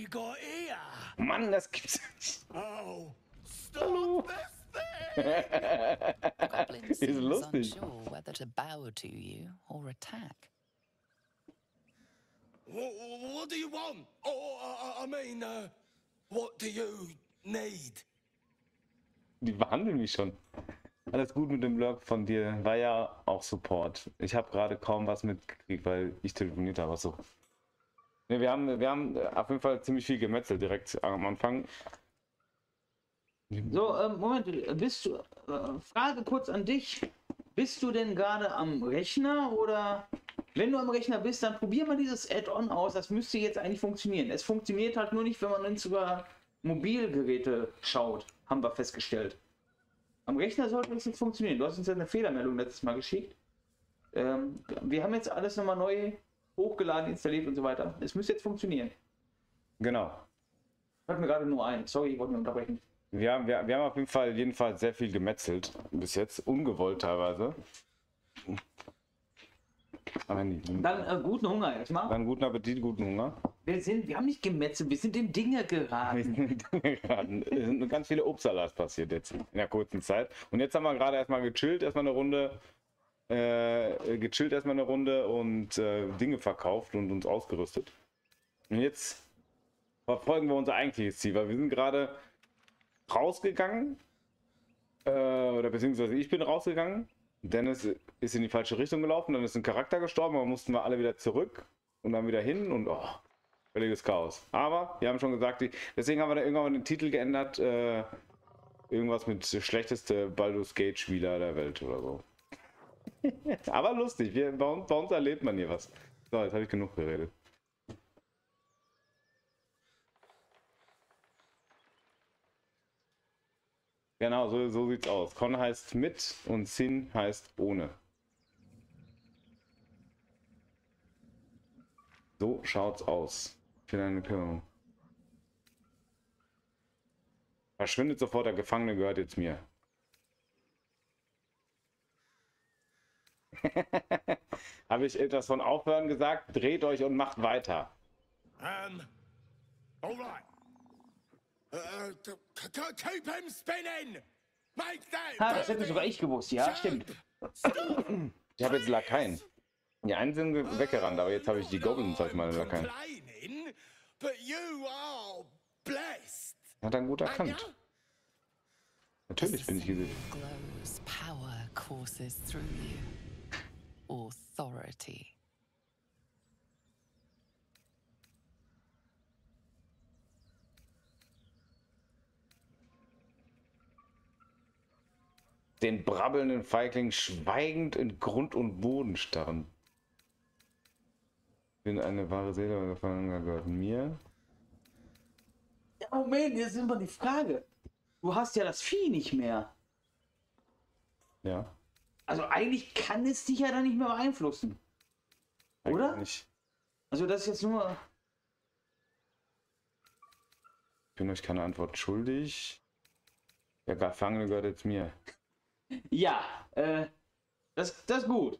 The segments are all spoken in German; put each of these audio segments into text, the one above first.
you got here? Mann, das gibt's nicht. Oh, stop this The goblin Ist seems lustig. unsure whether to bow to you or attack. What do you want? I mean, what do you need? Die behandeln mich schon. Alles gut mit dem Blog von dir. War ja auch Support. Ich habe gerade kaum was mitgekriegt, weil ich telefoniert habe. So. Ne, wir haben auf jeden Fall ziemlich viel gemetzelt direkt am Anfang. So, Moment, bist du, Frage kurz an dich. Bist du denn gerade am Rechner oder wenn du am Rechner bist, dann probier mal dieses Add-on aus. Das müsste jetzt eigentlich funktionieren. Es funktioniert halt nur nicht, wenn man uns über Mobilgeräte schaut, haben wir festgestellt. Am Rechner sollte es jetzt funktionieren. Du hast uns ja eine Fehlermeldung letztes Mal geschickt. Wir haben jetzt alles nochmal neu hochgeladen, installiert und so weiter. Es müsste jetzt funktionieren. Genau. Fällt mir gerade nur ein. Sorry, ich wollte mich unterbrechen. Wir haben auf jeden Fall sehr viel gemetzelt. Bis jetzt. Ungewollt teilweise. Aber Dann guten Hunger erstmal. dann guten Appetit, guten Hunger. Wir haben nicht gemetzelt, wir sind in Dinge geraten. Es sind ganz viele Obstsalat passiert jetzt in der kurzen Zeit. Und jetzt haben wir gerade erstmal gechillt, erstmal eine Runde und Dinge verkauft und uns ausgerüstet. Und jetzt verfolgen wir unser eigentliches Ziel, weil wir sind gerade rausgegangen, oder beziehungsweise ich bin rausgegangen. Dennis ist in die falsche Richtung gelaufen, dann ist ein Charakter gestorben, aber mussten wir alle wieder zurück und dann wieder hin und völliges Chaos. Aber wir haben schon gesagt, deswegen haben wir da irgendwann den Titel geändert, irgendwas mit schlechteste Baldur's Gate Spieler der Welt oder so. Aber lustig, bei uns erlebt man hier was. So, jetzt habe ich genug geredet. Genau, so sieht's aus. Con heißt mit und Sin heißt ohne. So schaut's aus. Für deine Kümmung. Verschwindet sofort, der Gefangene gehört jetzt mir. Habe ich etwas von Aufhören gesagt? Dreht euch und macht weiter. All right. Keep him spinning. Make that. Das hätte sogar ich gewusst, ja, stimmt. Ich habe jetzt Lakaien. Die einen sind weggerannt, aber jetzt habe ich die Goblins als meine Lakaien. Hat er gut erkannt. Natürlich bin ich gesehen. Glows, power courses through you. Authority. Den brabbelnden Feigling schweigend in Grund und Boden starren. Bin eine wahre Seele, Gefangener gehört mir. Ja, Moment, jetzt ist immer die Frage. Du hast ja das Vieh nicht mehr. Ja. Also eigentlich kann es dich ja dann nicht mehr beeinflussen. Oder? Eigentlich nicht. Also das ist jetzt nur... Ich bin euch keine Antwort schuldig. Der Gefangene gehört jetzt mir. Ja, das ist gut.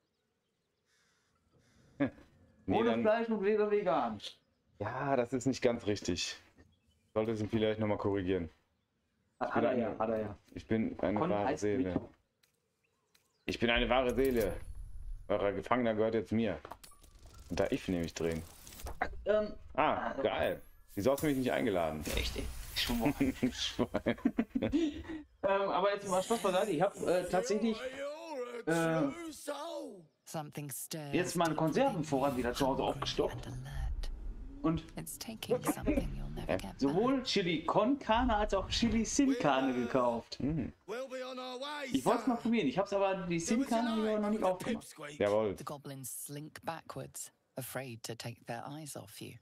Nee, Ohne dann, Fleisch und weder vegan. ja, das ist nicht ganz richtig. Sollte es ihn vielleicht nochmal korrigieren. Hat er ja. Ich bin eine Con wahre heißt Seele. mit. Ich bin eine wahre Seele. Euer Gefangener gehört jetzt mir. Und da ich nämlich drehen. Geil. Wieso hast du mich nicht eingeladen? Echt, ey. Schwein. Schwein. Aber jetzt mal Spaß beiseite. Ich habe tatsächlich Something stirs jetzt meinen Konservenvorrat wieder zu Hause hungry aufgestockt. and alert. Und It's taking something you'll never get back. sowohl Chili con Carne als auch Chili Sin Carne gekauft. Ich wollte es mal probieren. Ich habe es aber, die Sin Carne noch nicht aufgemacht. Jawohl. The goblins slink backwards, afraid to take their eyes off you.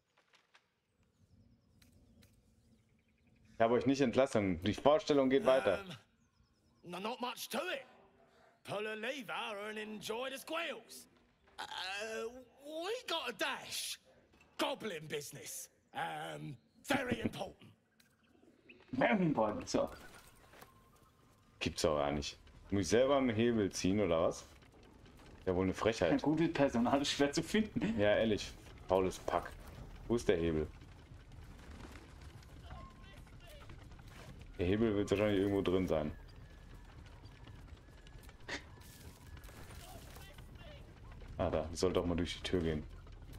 Ich habe euch nicht entlassen. Die Vorstellung geht weiter. Not much to it. Pull a lever and enjoy the squeals. We got a dash. Goblin business. Very important. So. Gibt's aber gar nicht. Muss ich selber am Hebel ziehen oder was? Ja, wohl eine Frechheit. Gutes Personal ist schwer zu finden. Ja, ehrlich. Faules Pack. Wo ist der Hebel? Der Hebel wird wahrscheinlich irgendwo drin sein. Ah, da. Ich sollte auch mal durch die Tür gehen.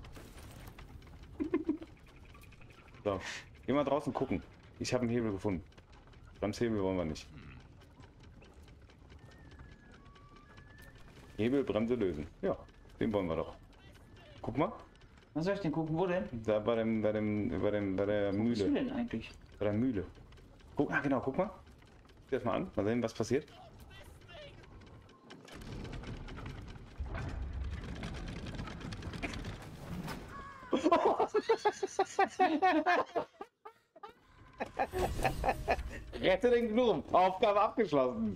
So. Geh mal draußen gucken. Ich habe einen Hebel gefunden. Bremshebel wollen wir nicht. Hebel, Bremse lösen. Ja, den wollen wir doch. Guck mal. Was soll ich denn gucken? Wo denn? Da bei der Wo bist du Mühle. denn eigentlich? Bei der Mühle. Guck, ah genau, guck mal. Sieh das mal an. Mal sehen, was passiert. Rette den Gnom. Aufgabe abgeschlossen.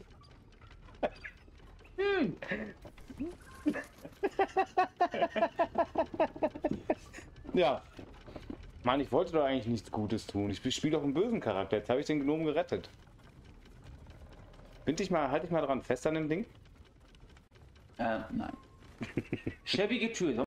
Ja. Mann, ich wollte doch eigentlich nichts Gutes tun. Ich spiele doch einen bösen Charakter. Jetzt habe ich den Gnom gerettet. Halte ich mal dran fest an dem Ding. Nein. Schäbige Tür.